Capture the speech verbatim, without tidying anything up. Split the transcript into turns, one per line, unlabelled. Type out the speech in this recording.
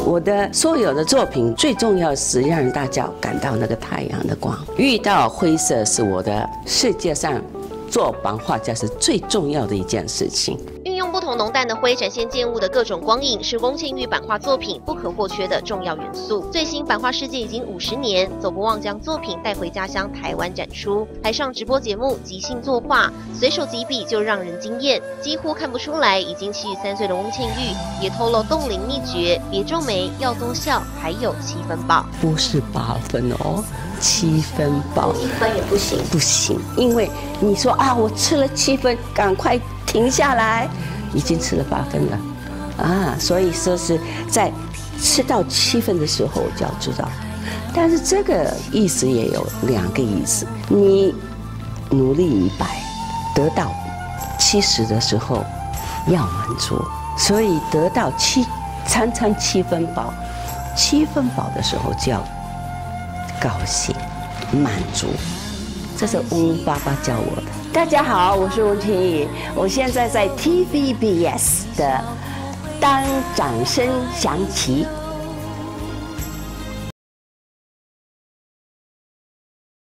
我的所有的作品最重要是让大家感到那个太阳的光。遇到灰色是我的世界上做版画家是最重要的一件事情。
运用不同浓淡的灰展现建物的各种光影，是翁庆玉版画作品不可或缺的重要元素。最新版画世界已经五十年，走不忘将作品带回家乡台湾展出。台上直播节目即兴作画，随手几笔就让人惊艳，几乎看不出来已经七十三岁的翁庆玉也透露冻龄秘诀：别皱眉，要多笑，还有七分饱。
不是八分哦。七分饱，
一分也不行，
不行，因为你说啊，我吃了七分，赶快停下来，已经吃了八分了，啊，所以说是在吃到七分的时候我就要知道，但是这个意思也有两个意思，你努力一百，得到七十的时候要满足，所以得到七餐餐七分饱，七分饱的时候就要高兴、满足，这是翁爸爸教我的。大家好，我是翁庆玉，我现在在 T V B S 的《当掌声响起》。